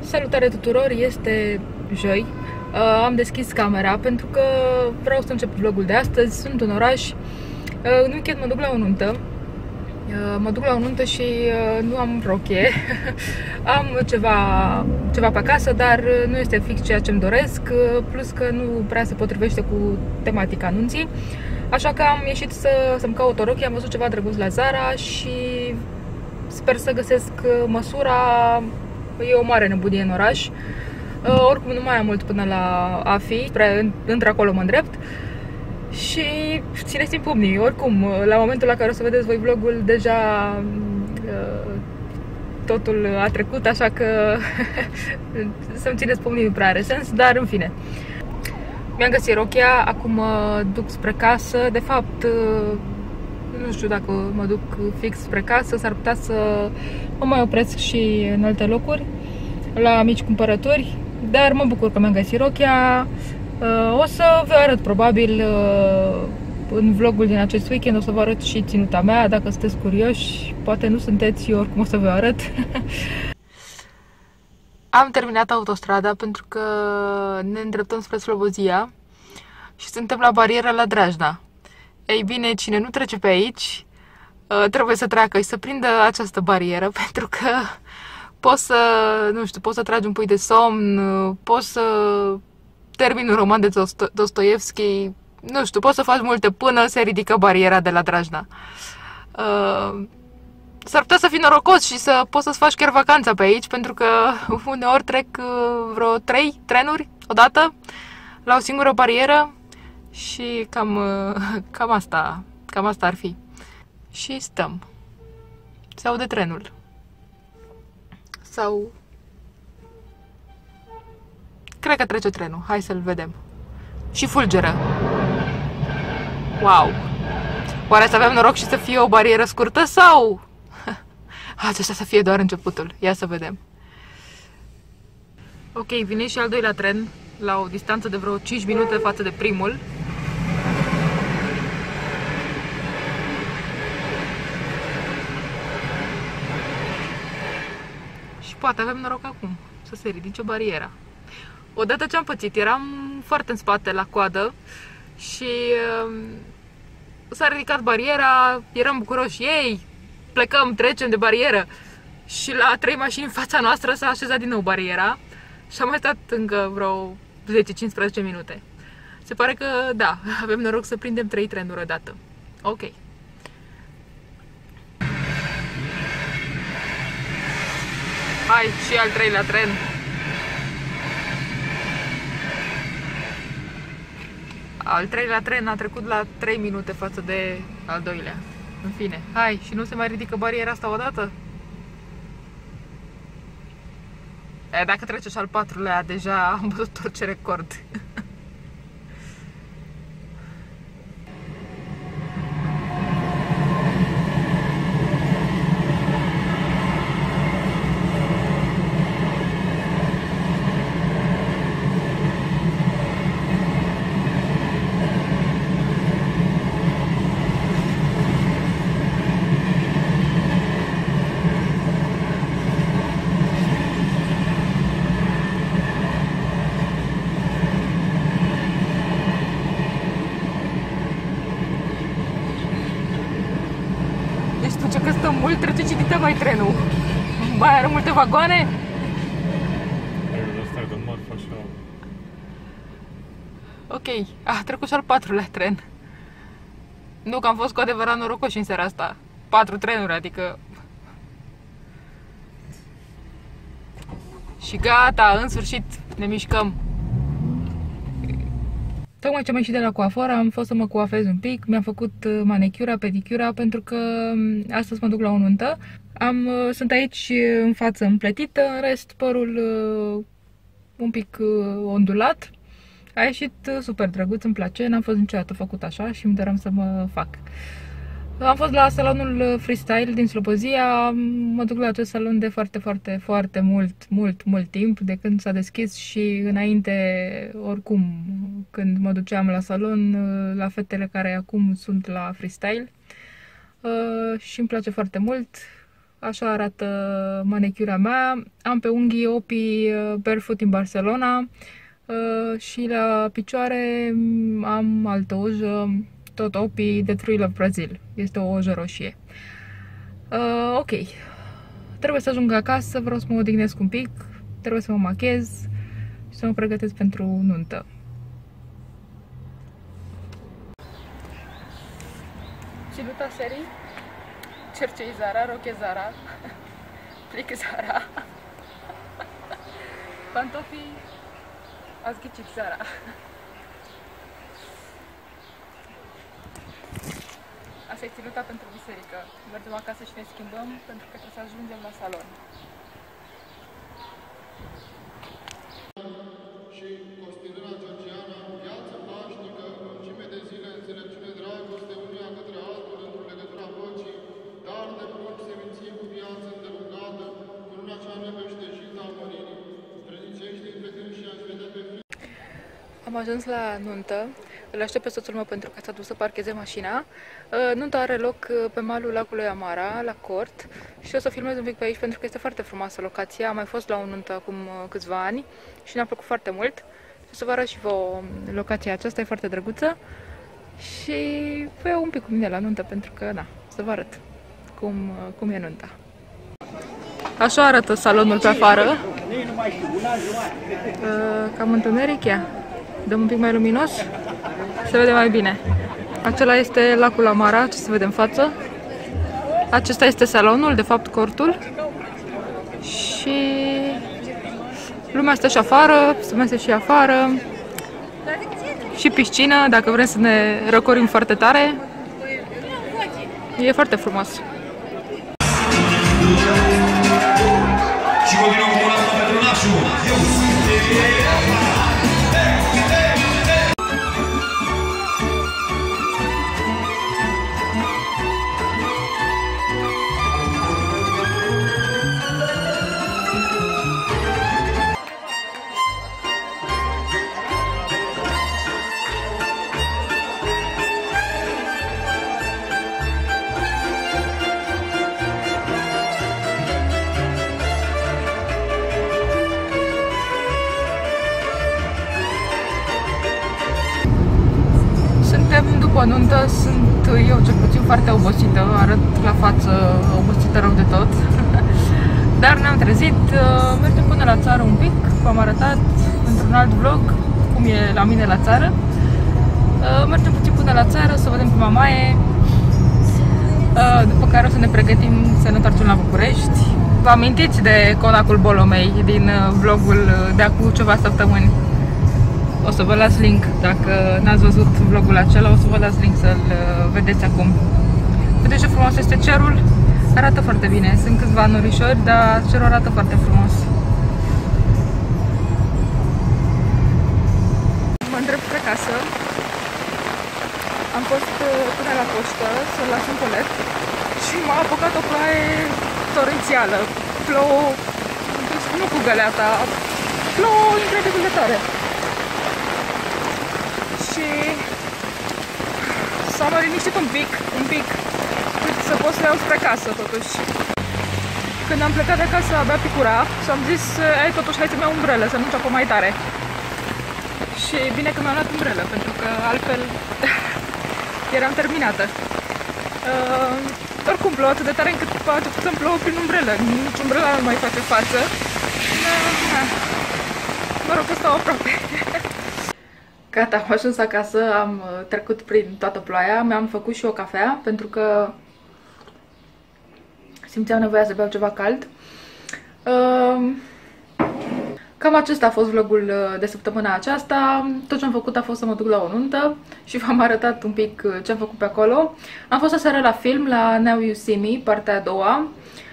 Salutare tuturor, este joi. Am deschis camera pentru că vreau să încep vlogul de astăzi. Sunt în oraș. În weekend mă duc la o nuntă. Și nu am rochie. Am ceva pe acasă, dar nu este fix ceea ce îmi doresc. Plus că nu prea se potrivește cu tematica nunții. Așa că am ieșit să-mi caut o rochie. Am văzut ceva drăguț la Zara și sper să găsesc măsura. E o mare nebunie în oraș. Oricum nu mai am mult până la AFI, într-acolo mă îndrept. Și țineți-mi pumnii. Oricum, la momentul la care o să vedeți voi vlogul, deja totul a trecut, așa că să-mi țineți pumnii nu prea are sens, dar în fine. Mi-am găsit rochia, acum mă duc spre casă. De fapt, nu știu dacă mă duc fix spre casă, s-ar putea să mă mai opresc și în alte locuri, la mici cumpărături, dar mă bucur că mi-am găsit rochia. O să vă arăt probabil în vlogul din acest weekend, o să vă arăt și ținuta mea, dacă sunteți curioși, poate nu sunteți, eu oricum o să vă arăt. Am terminat autostrada pentru că ne îndreptăm spre Slobozia și suntem la bariera la Drajna. Ei bine, cine nu trece pe aici trebuie să treacă și să prindă această barieră, pentru că poți să, nu știu, poți să tragi un pui de somn, poți să termini un roman de Dostoevski, nu știu, poți să faci multe până se ridică bariera de la Drajna. S-ar putea să fii norocos și să poți să-ți faci chiar vacanța pe aici, pentru că uneori trec vreo 3 trenuri odată la o singură barieră și cam asta ar fi. Și stăm. Se aude trenul. Sau... cred că trece trenul. Hai să-l vedem. Și fulgeră. Wow! Oare să avem noroc și să fie o barieră scurtă sau... acesta să fie doar începutul. Ia să vedem. Ok, vine și al doilea tren la o distanță de vreo 5 minute față de primul. Și poate avem noroc acum să se ridice bariera. Odată ce am pățit, eram foarte în spate la coadă și s-a ridicat bariera, eram bucuroși, ei, plecăm, trecem de barieră. Și la 3 mașini în fața noastră s-a așezat din nou bariera și am mai stat încă vreo 10-15 minute. Se pare că, da, avem noroc să prindem 3 trenuri odată. Ok. Hai, și al treilea tren. Al treilea tren a trecut la 3 minute față de al doilea. În fine, hai, și nu se mai ridică bariera asta odată? Dacă trece și al patrulea, deja am bătut orice record. Că stă mult, trece citită mai trenul. Mai are multe vagoane? Ok, a trecut și al patrulea tren. Nu, că am fost cu adevărat norocoși în seara asta. 4 trenuri, adică... Și gata, în sfârșit ne mișcăm. Tocmai ce am ieșit de la coafor, am fost să mă coafez un pic, mi-am făcut manicura, pedicura, pentru că astăzi mă duc la o nuntă. Sunt aici în față împletită, în rest părul un pic ondulat. A ieșit super drăguț, îmi place, n-am fost niciodată făcut așa și îmi doream să mă fac. Am fost la salonul Freestyle din Slobozia, mă duc la acest salon de foarte mult timp, de când s-a deschis și înainte, oricum, când mă duceam la salon, la fetele care acum sunt la Freestyle. Și îmi place foarte mult. Așa arată manicura mea. Am pe unghii Opii Barefoot din Barcelona și la picioare am altă ojă, tot Opii The Thrill of Brazil. Este o ojă roșie. Ok. Trebuie să ajung acasă, vreau să mă odihnesc un pic, trebuie să mă machez și să mă pregătesc pentru nuntă. Ținuta serii, cercei Zara, roche Zara, plic Zara, pantofii, ați ghicit Zara. Asta e ținuta pentru biserică. Mergem acasă și ne schimbăm pentru că trebuie să ajungem la salon. Și Costinina Georgiana, viață pașnică, lungime de zile, înțelepciune, dragoste, unia către altul, într-o legătura păcii, dar de prunci, seminție cu viață îndelungată, curuna cea neveștejită a măririi, strănicești între tine și ați vedea pe fi. Am ajuns la nuntă, îl aștept pe soțul meu pentru că s-a dus să parcheze mașina. Nunta are loc pe malul lacului Amara, la Cort, și o să filmez un pic pe aici pentru că este foarte frumoasă locația. Am mai fost la o nuntă acum câțiva ani și ne-a plăcut foarte mult. Și o să vă arăt și vouă locația aceasta, e foarte drăguță. Și vă iau un pic cu mine la nuntă pentru că, na, să vă arăt cum e nunta. Așa arată salonul pe afară. Cam întuneric, ia. Dăm un pic mai luminos, se vede mai bine. Acela este lacul Amara, ce se vede în față. Acesta este salonul, de fapt cortul. Și lumea stă și afară, se mese și afară. Și piscină, dacă vrem să ne răcorim foarte tare. E foarte frumos. Și continuăm cu un asta pentru nașul. După nuntă sunt eu cel puțin foarte obosită, arăt la față obosită rău de tot. Dar ne-am trezit, mergem până la țară un pic, v-am arătat într-un alt vlog cum e la mine la țară. Mergem puțin până la țară să vedem pe mamaie, după care o să ne pregătim să ne întoarcem la București. Vă amintiți de conacul Bolomei din vlogul de acum ceva săptămâni? O să vă las link, dacă n-ați văzut vlogul acela, o să vă las link să-l vedeți acum. Vedeți ce frumos este cerul? Arată foarte bine, sunt câțiva norișori, dar cerul arată foarte frumos. Mă îndrept spre casă. Am fost până la poștă să-l las un colet și m-a apucat o ploaie torențială. Plouă, nu cu găleata, plouă incredibil de tare. Și s-a mai liniștit un pic, cât să pot să iau spre casă, totuși. Când am plecat de acasă, abia picura și am zis, totuși, hai să-mi iau umbrelă, să nu înceapă mai tare. Și bine că mi-am luat umbrelă, pentru că altfel eram terminată. Oricum plouă atât de tare încât a început să-mi plouă prin umbrelă, nici umbrela nu mai face față. Mă rog că stau aproape. Gata, am ajuns acasă, am trecut prin toată ploaia, mi-am făcut și o cafea pentru că simțeam nevoia să beau ceva cald. Cam acesta a fost vlogul de săptămâna aceasta. Tot ce am făcut a fost să mă duc la o nuntă și v-am arătat un pic ce am făcut pe acolo. Am fost aseară la film, la Now You See Me, partea a doua.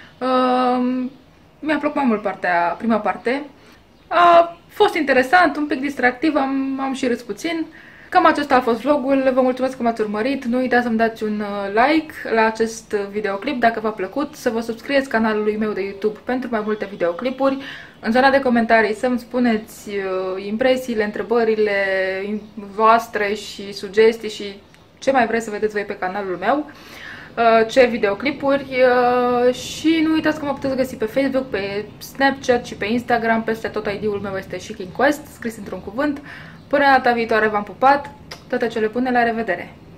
Mi-a plăcut mai mult prima parte. A fost interesant, un pic distractiv, am și râs puțin. Cam acesta a fost vlogul, vă mulțumesc că m-ați urmărit, nu uitați să-mi dați un like la acest videoclip dacă v-a plăcut, să vă subscrieți canalului meu de YouTube pentru mai multe videoclipuri, în zona de comentarii să-mi spuneți impresiile, întrebările voastre și sugestii și ce mai vreți să vedeți voi pe canalul meu. ce videoclipuri și nu uitați că mă puteți găsi pe Facebook, pe Snapchat și pe Instagram. Peste tot ID-ul meu este SheKingQuest, scris într-un cuvânt. Până data viitoare v-am pupat, toate cele bune, la revedere!